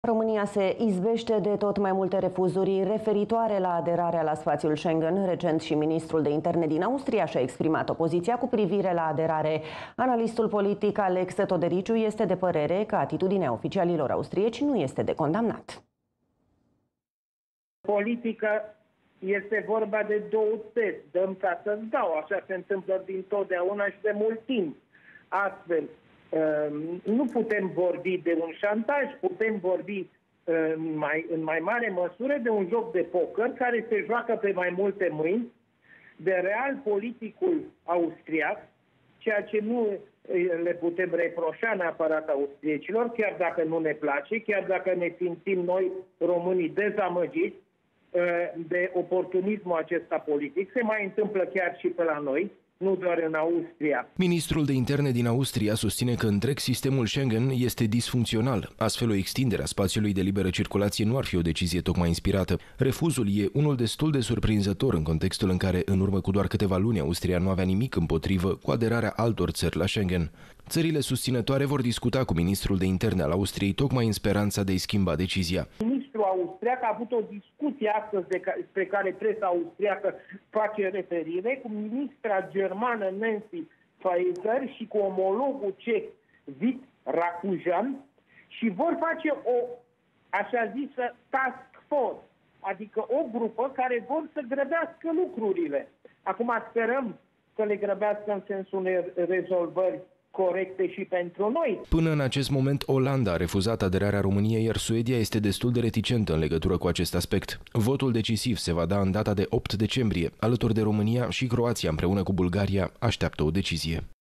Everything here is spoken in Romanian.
România se izbește de tot mai multe refuzuri referitoare la aderarea la spațiul Schengen. Recent și ministrul de interne din Austria și-a exprimat opoziția cu privire la aderare. Analistul politic Alex Todericiu este de părere că atitudinea oficialilor austrieci nu este de condamnat. Politică este vorba de două țări. Dăm ca să-ți dau. Așa se întâmplă dintotdeauna și de mult timp. Astfel, nu putem vorbi de un șantaj, putem vorbi în mai mare măsură de un joc de poker care se joacă pe mai multe mâini, de real politicul austriac, ceea ce nu le putem reproșa neapărat austriecilor, chiar dacă nu ne place, chiar dacă ne simțim noi românii dezamăgiți de oportunismul acesta politic. Se mai întâmplă chiar și pe la noi, nu doar în Austria. Ministrul de interne din Austria susține că întreg sistemul Schengen este disfuncțional. Astfel, o extindere a spațiului de liberă circulație nu ar fi o decizie tocmai inspirată. Refuzul e unul destul de surprinzător în contextul în care, în urmă cu doar câteva luni, Austria nu avea nimic împotrivă cu aderarea altor țări la Schengen. Țările susținătoare vor discuta cu ministrul de interne al Austriei tocmai în speranța de a-i schimba decizia. Ministrul austriac a avut o discuție astăzi despre care presa austriacă face referire cu ministra germană Nancy Faeser și cu omologul ceh Vít Rakujan și vor face o așa zisă task force, adică o grupă care vor să grăbească lucrurile. Acum sperăm să le grăbească în sensul unei rezolvări corecte și pentru noi. Până în acest moment, Olanda a refuzat aderarea României, iar Suedia este destul de reticentă în legătură cu acest aspect. Votul decisiv se va da în data de 8 decembrie. Alături de România și Croația, împreună cu Bulgaria, așteaptă o decizie.